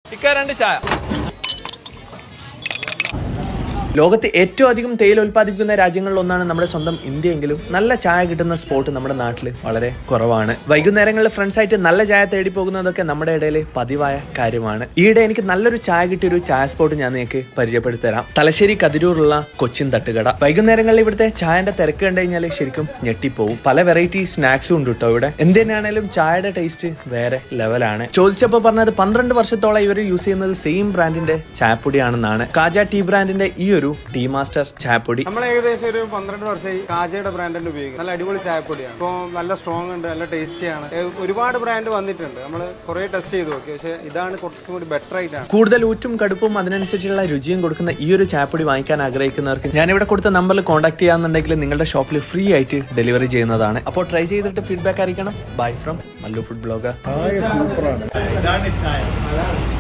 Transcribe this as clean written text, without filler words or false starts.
ചായ. ലോകത്ത് ഏറ്റവും അധികം തേയില ഉൽപ്പാദിപ്പിക്കുന്ന രാജ്യങ്ങളിൽ ഒന്നാണ് നമ്മുടെ സ്വന്തം ഇന്ത്യയെങ്കിലും നല്ല ചായ കിട്ടുന്ന സ്പോട്ട് നമ്മുടെ നാട്ടിൽ വളരെ കുറവാണ്. വൈകുന്നേരങ്ങളിൽ ഫ്രണ്ട്സായിട്ട് നല്ല ചായ തേടി പോകുന്നതൊക്കെ നമ്മുടെ ഇടയിൽ പതിവായ കാര്യമാണ്. ഈയിടെ എനിക്ക് നല്ലൊരു ചായ കിട്ടിയ ഒരു ചായ സ്പോട്ട് ഞാൻ നിങ്ങൾക്ക് പരിചയപ്പെടുത്തി തരാം. തലശ്ശേരി കതിരൂറുള്ള കൊച്ചിൻ തട്ടുകട. വൈകുന്നേരങ്ങളിൽ ഇവിടുത്തെ ചായന്റെ തിരക്ക് കണ്ടു കഴിഞ്ഞാൽ ശരിക്കും ഞെട്ടിപ്പോവും. പല വെറൈറ്റി സ്നാക്സും ഉണ്ട് കേട്ടോ ഇവിടെ. എന്തിനാണേലും ചായയുടെ ടേസ്റ്റ് വേറെ ലെവലാണ്. ചോദിച്ചപ്പോൾ പറഞ്ഞത് 12 വർഷത്തോളം ഇവർ യൂസ് ചെയ്യുന്നത് സെയിം ബ്രാൻഡിന്റെ ചായപ്പൊടിയാണെന്നാണ്. കാജ ടീ ബ്രാൻഡിന്റെ ഈ ഒരു ടീ മാസ്റ്റർ ചായപ്പൊടി നമ്മൾ ഏകദേശം ഒരു 12 വർഷമായി കാജയുടെ ബ്രാൻഡിന്റെ ഉപയോഗിക്കും. നല്ല അടിപൊളി ചായപ്പൊടിയാണ്. ഇപ്പോൾ നല്ല സ്ട്രോങ് ഉണ്ട്, നല്ല ടേസ്റ്റിയാണ്. ഒരുപാട് ബ്രാൻഡ് വന്നിട്ടുണ്ട്, നമ്മൾ കുറെ ടെസ്റ്റ് ചെയ്ത് നോക്കി. പക്ഷേ ഇതാണ് കുറച്ചും കൂടി ബെറ്റർ ആയിട്ടാണ്. കൂടുതൽ ഊറ്റും കടുപ്പും അതിനനുസരിച്ചുള്ള രുചിയും കൊടുക്കുന്ന ഈ ഒരു ചായപ്പൊടി വാങ്ങിക്കാൻ ആഗ്രഹിക്കുന്നവർക്ക് ഞാനിവിടെ കൊടുത്ത നമ്പറിൽ കോൺടാക്ട് ചെയ്യാന്നുണ്ടെങ്കിൽ നിങ്ങളുടെ ഷോപ്പിൽ ഫ്രീ ആയിട്ട് ഡെലിവറി ചെയ്യുന്നതാണ്. അപ്പോൾ ട്രൈ ചെയ്തിട്ട് ഫീഡ്ബാക്ക് അറിയിക്കണം. By from Mallu food blogger.